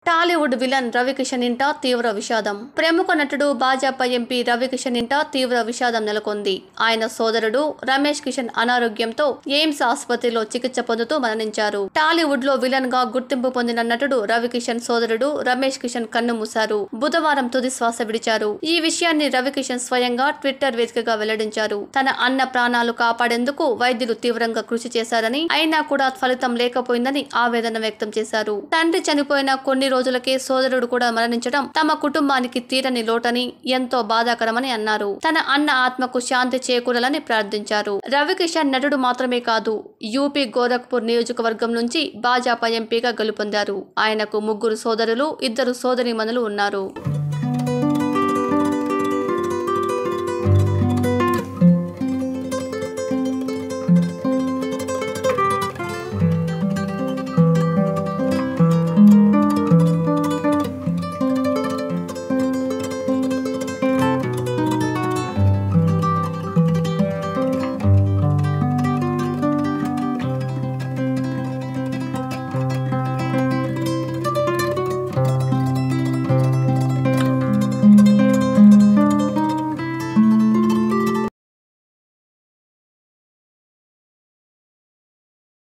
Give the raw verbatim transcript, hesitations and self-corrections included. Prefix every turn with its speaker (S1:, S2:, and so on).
S1: Tollywood villain Ravi Kishan ఇంట తీవ్ర విషాదం. ప్రముఖ నటుడు భాజపా ఎంపీ రవికిషన్ ఇంట తీవ్ర విషాదం నెలకొంది. ఆయన సోదరుడు రమేష్ కిషన్ అనారోగ్యంతో ఎయిమ్స్ ఆసుపత్రిలో చికిత్స పొందుతూ మరణించారు. టాలీవుడ్ లో విలన్ గా గుర్తింపు పొందిన నటుడు రవికిషన్ సోదరుడు రమేష్ కిషన్ కన్నుమూశారు. బుధవారం తుది శ్వాస విడిచారు. ఈ విషయాన్ని రవికిషన్ స్వయంగా ట్విట్టర్ వేదికగా వెల్లడించారు. తన అన్న ప్రాణాలు కాపాడేందుకు వైద్యులు తీవ్రంగా కృషి చేశారని, అయినా కూడా ఫలితం లేకపోయిందని ఆవేదన వ్యక్తం చేశారు. తండ్రి చనిపోయిన కొన్ని రోజులకే సోదరుడు కూడా మరణించడం తమ కుటుంబానికి తీరని లోటని, ఎంతో బాధాకరమని అన్నారు. తన అన్న ఆత్మకు శాంతి చేకూరాలని ప్రార్థించారు. రవికిషన్ నటుడు మాత్రమే కాదు, యూపీ గోరఖ్పూర్ నియోజకవర్గం నుంచి భాజపా ఎంపీగా గెలుపొందారు. ఆయనకు ముగ్గురు సోదరులు, ఇద్దరు సోదరీమణులు ఉన్నారు.